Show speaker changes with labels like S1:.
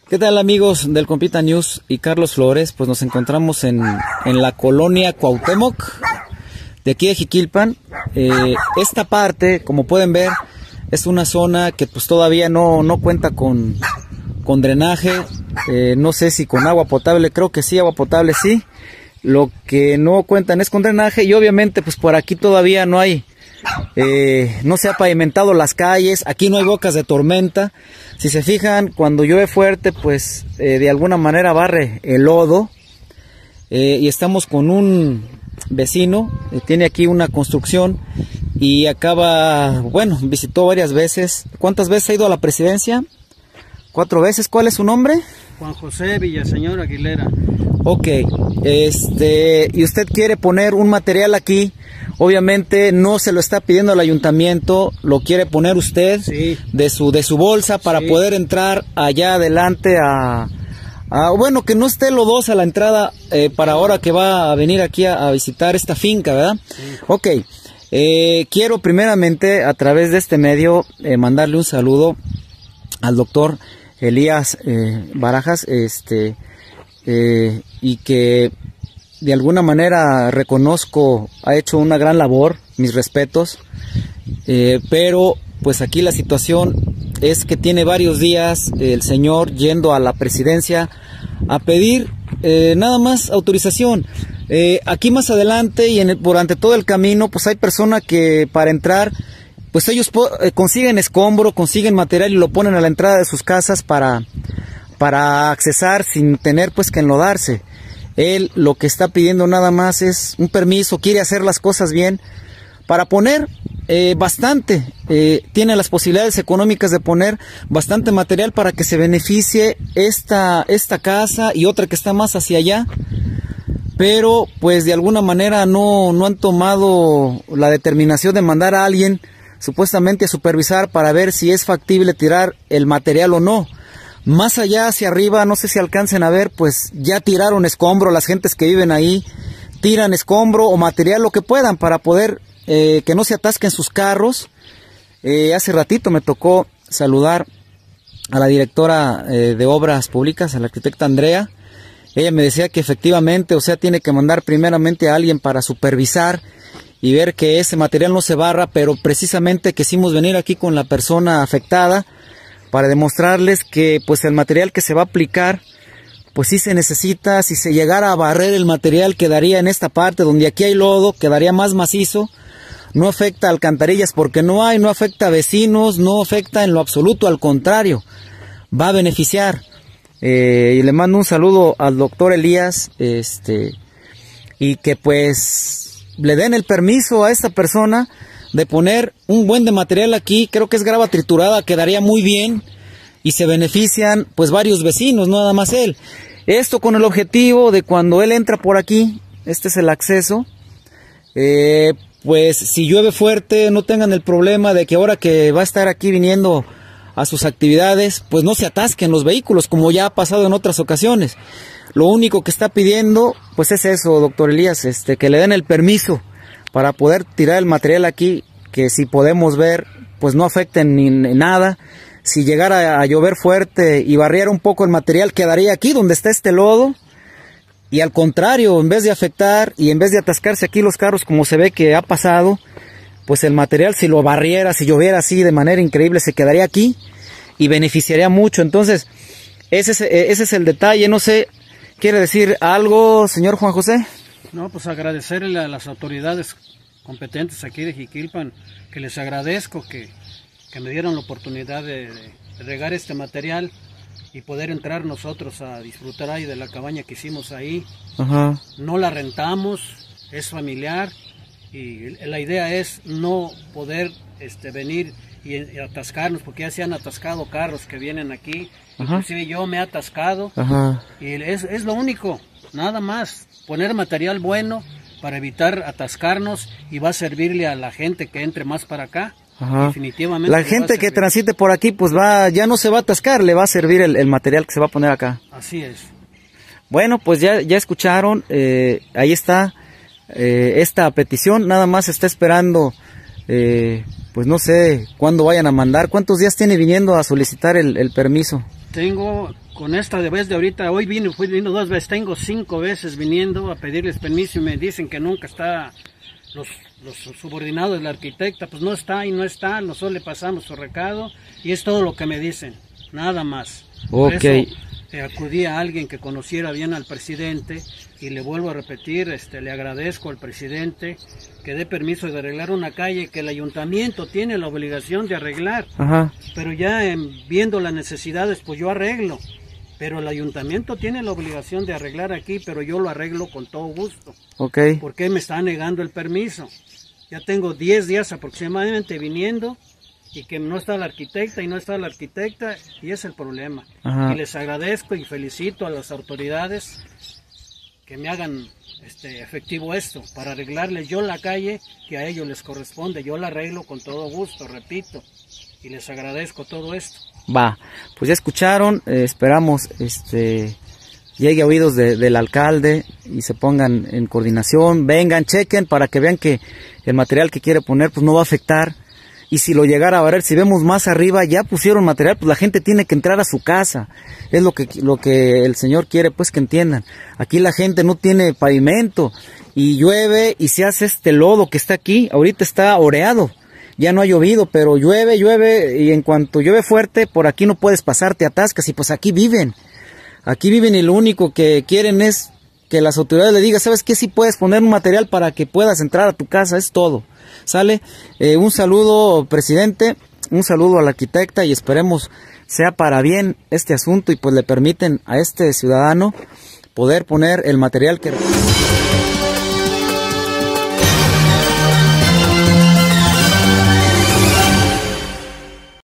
S1: ¿Qué tal, amigos del Compita News y Carlos Flores? Pues nos encontramos en la colonia Cuauhtémoc, de aquí de Jiquilpan. Esta parte, como pueden ver, es una zona que pues todavía no cuenta con drenaje. No sé si con agua potable, creo que sí, agua potable sí. Lo que no cuentan es con drenaje y obviamente pues por aquí todavía no hay, no se ha pavimentado las calles, aquí no hay bocas de tormenta. Si se fijan, cuando llueve fuerte pues de alguna manera barre el lodo. Y estamos con un vecino, tiene aquí una construcción y acaba, bueno, visitó varias veces. ¿Cuántas veces ha ido a la presidencia? 4 veces. ¿Cuál es su nombre?
S2: Juan José Villaseñor Aguilera.
S1: Ok, y usted quiere poner un material aquí, obviamente no se lo está pidiendo al ayuntamiento, lo quiere poner usted,
S2: sí,
S1: de su bolsa para sí, poder entrar allá adelante bueno, que no esté lodosa la entrada para ahora que va a venir aquí a visitar esta finca, ¿verdad? Sí. Ok, quiero primeramente a través de este medio mandarle un saludo al doctor Elías Barajas, y que de alguna manera reconozco ha hecho una gran labor, mis respetos, pero pues aquí la situación es que tiene varios días el señor yendo a la presidencia a pedir nada más autorización. Aquí más adelante y durante todo el camino pues hay personas que para entrar pues ellos consiguen escombro, consiguen material y lo ponen a la entrada de sus casas para accesar sin tener pues que enlodarse. Él lo que está pidiendo nada más es un permiso, quiere hacer las cosas bien para poner bastante, tiene las posibilidades económicas de poner bastante material para que se beneficie esta casa y otra que está más hacia allá, pero pues de alguna manera no han tomado la determinación de mandar a alguien supuestamente a supervisar para ver si es factible tirar el material o no. Más allá hacia arriba, no sé si alcancen a ver, pues ya tiraron escombro, las gentes que viven ahí tiran escombro o material, lo que puedan para poder que no se atasquen sus carros. Hace ratito me tocó saludar a la directora de Obras Públicas, a la arquitecta Andrea. Ella me decía que efectivamente, o sea, tiene que mandar primeramente a alguien para supervisar y ver que ese material no se barra, pero precisamente quisimos venir aquí con la persona afectada para demostrarles que pues el material que se va a aplicar pues sí se necesita. Si se llegara a barrer el material quedaría en esta parte donde aquí hay lodo, quedaría más macizo, no afecta a alcantarillas porque no afecta a vecinos, no afecta en lo absoluto, al contrario, va a beneficiar. Y le mando un saludo al doctor Elías, y que pues le den el permiso a esta persona de poner un buen de material aquí. Creo que es grava triturada, quedaría muy bien y se benefician pues varios vecinos, no nada más él. Esto con el objetivo de cuando él entra por aquí, este es el acceso, pues si llueve fuerte no tengan el problema de que ahora que va a estar aquí viniendo a sus actividades, pues no se atasquen los vehículos como ya ha pasado en otras ocasiones. Lo único que está pidiendo pues es eso, doctor Elías, que le den el permiso para poder tirar el material aquí, que si podemos ver, pues no afecten ni nada. Si llegara a llover fuerte y barriera un poco el material, quedaría aquí donde está este lodo. Y al contrario, en vez de afectar y en vez de atascarse aquí los carros, como se ve que ha pasado, pues el material si lo barriera, si lloviera así de manera increíble, se quedaría aquí y beneficiaría mucho. Entonces, ese es el detalle. No sé, ¿quiere decir algo, señor Juan José?
S2: No, pues agradecerle a las autoridades competentes aquí de Jiquilpan, que les agradezco que me dieron la oportunidad de regar este material y poder entrar nosotros a disfrutar ahí de la cabaña que hicimos ahí. Ajá. No la rentamos, es familiar y la idea es no poder venir y atascarnos, porque ya se han atascado carros que vienen aquí. Ajá. Inclusive yo me he atascado. Ajá. Y es lo único, nada más, poner material bueno para evitar atascarnos y va a servirle a la gente que entre más para acá. Ajá. Definitivamente.
S1: La gente que transite por aquí pues ya no se va a atascar, le va a servir el material que se va a poner acá.
S2: Así es.
S1: Bueno, pues ya escucharon, ahí está esta petición, nada más está esperando, pues no sé cuándo vayan a mandar. ¿Cuántos días tiene viniendo a solicitar el permiso?
S2: Tengo, con esta de vez de ahorita, hoy vino 2 veces, tengo 5 veces viniendo a pedirles permiso y me dicen que nunca está los subordinados de la arquitecta, pues no está y no está, nosotros le pasamos su recado y es todo lo que me dicen, nada más. Por eso, acudí a alguien que conociera bien al presidente y le vuelvo a repetir, le agradezco al presidente que dé permiso de arreglar una calle que el ayuntamiento tiene la obligación de arreglar.
S1: Ajá.
S2: Pero ya viendo las necesidades, pues yo arreglo. Pero el ayuntamiento tiene la obligación de arreglar aquí, pero yo lo arreglo con todo gusto.
S1: Okay.
S2: ¿Por qué me está negando el permiso? Ya tengo 10 días aproximadamente viniendo y que no está la arquitecta y no está la arquitecta y es el problema.
S1: Ajá.
S2: Y les agradezco y felicito a las autoridades que me hagan efectivo esto para arreglarles yo la calle que a ellos les corresponde. Yo la arreglo con todo gusto, repito, y les agradezco todo esto.
S1: Va, pues ya escucharon, esperamos llegue a oídos del alcalde y se pongan en coordinación, vengan, chequen para que vean que el material que quiere poner pues no va a afectar. Y si lo llegara a valer, si vemos más arriba, ya pusieron material, pues la gente tiene que entrar a su casa. Es lo que el señor quiere, pues que entiendan. Aquí la gente no tiene pavimento y llueve y se hace este lodo que está aquí. Ahorita está oreado, ya no ha llovido, pero llueve y en cuanto llueve fuerte, por aquí no puedes pasar, te atascas y pues aquí viven. Aquí viven y lo único que quieren es que las autoridades le digan, ¿sabes qué? Si puedes poner un material para que puedas entrar a tu casa, es todo. ¿Sale? Un saludo, presidente, un saludo a la arquitecta y esperemos sea para bien este asunto y pues le permiten a este ciudadano poder poner el material que...